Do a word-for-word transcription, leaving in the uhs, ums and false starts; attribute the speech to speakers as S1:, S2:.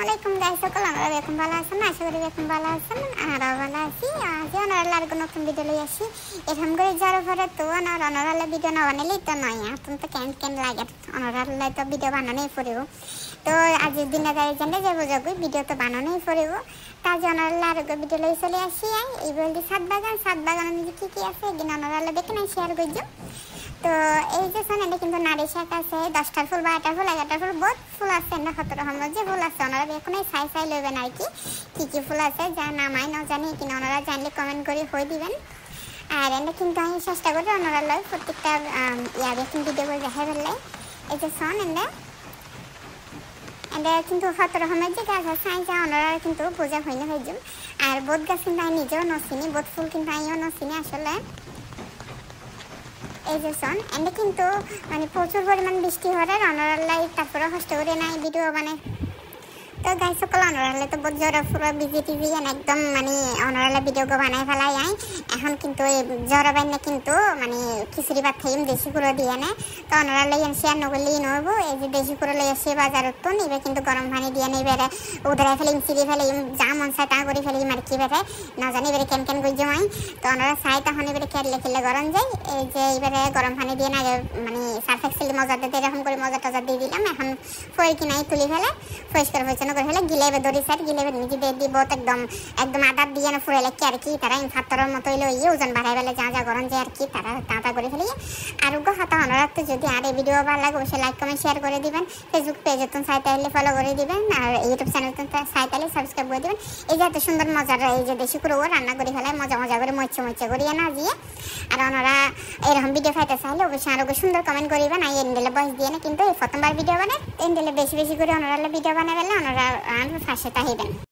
S1: আসসালামাইকুম গাইস, সকল আমরা এখন ভালো আছেন? আশা করি এখন ভালো আছেন। আমরা ভালো আছি। আজ আমরা আর নতুন ভিডিও লই আসি। এরকম করে যারা পরে তো আর অনরালে ভিডিও না বানাইলেই তো নয়, এখন তো কেন কেন লাগে অনরালে তো ভিডিও বানানোই পড়িব। তো আজ দিনে যাই জানলে যাবো যাবো ভিডিও তো বানানোই পড়িব। তাজ অনরালে আর ভিডিও লই চলে আসি। এই বলছি সাত বাগান সাত বাগানের মধ্যে কি কি আছে এদিন অনরালে দেখে নাই শেয়ার করছি। তো এই যে শোন, এটা কিন্তু নারী শাক আছে, দশটার ফুল বারোটার ফুল এগারোটার ফুল বহুত ফুল আছে, না কত রকমের যে ফুল আছে ওনারা এখন এই সাই সাই লইবেন আর কি কি কি ফুল আছে যা নামাই না জানি কিনা ওনারা জানলে কমেন্ট করে হয়ে দিবেন। আর এটা কিন্তু আমি চেষ্টা করি ওনারা লয় প্রত্যেকটা ইয়ার এখন ভিডিও করে দেখা ফেললে। এই যে শোন এটা এটা কিন্তু কত রকমের যে গাছ আছে যা ওনারা কিন্তু বোঝা হয়নি হয়ে যান। আর বোধ গাছ কিন্তু আমি নিজেও নচিনি, বোধ ফুল কিন্তু আমিও নচিনি আসলে। এই যে শোন এটা কিন্তু মানে প্রচুর পরিমাণ বৃষ্টি হওয়ার অনরালাই তারপরে কষ্ট করে নাই ভিডিও মানে। তো গাই সকল অনরালে তো বহুত জ্বর পুরো বিজি টিজি একদম মানে অনরালে ভিডিও বানাই ফেলাই আই। এখন কিন্তু এই জ্বর বাইনে কিন্তু মানে খিচুড়ি ভাত খাইম দেশি কুড়ো দিয়ে নেয়। তো অনরালে শেয়ার নগরলেই নবো। এই যে দেশি কুড়ো লই আসে বাজারত তো নিবে কিন্তু গরম পানি দিয়ে নেই বেড়ে উদরাই ফেলিম চিড়ি ফেলিম যা মন চায় তা করে ফেলিম আর কি বেড়ে না জানি এবারে কেন কেন করে জমাই। তো ওনারা চাই তখন এবারে খেললে খেললে গরম যায়। এই যে এবারে গরম পানি দিয়ে না মানে সার্ফ এক্সেল মজা দিতে এরকম করে মজা টজা দিয়ে দিলাম। এখন ফই কিনাই তুলি ফেলে পরিষ্কার পরিচ্ছন্ন করে ফেলে গিলেবে দড়ি সাইড গিলেবে নিজে দিয়ে দিব একদম একদম আদার দিয়ে না ফুরাইলে কি আর কি তারা ফাত্তরের মতো হইলে ইয়ে ওজন বাড়াই ফেলে যা যা গরম যায় আর কি তারা তাড়া করে ফেলি। আর উগ্র হাতা অনরাত তো যদি আর এই ভিডিও ভালো লাগে অবশ্যই লাইক কমেন্ট শেয়ার করে দিবেন। ফেসবুক পেজে তো সাইতে হলে ফলো করে দিবেন আর ইউটিউব চ্যানেল তো সাইতে হলে সাবস্ক্রাইব করে দিবেন। এই যে এত সুন্দর মজার এই যে দেশি করে রান্না করে ফেলায় মজা মজা করে মচ্ছে মচ্ছে করিয়ে না দিয়ে। আর ওনারা এরকম ভিডিও খাইতে চাইলে অবশ্যই আরো সুন্দর কমেন্ট করিবেন। আর এন্ডেলে বয়স দিয়ে না কিন্তু এই প্রথমবার ভিডিও বানায় এন্ডেলে বেশি বেশি করে ওনারা ভিডিও বানাবেন ওনারা ফাঁসে তাহিবেন।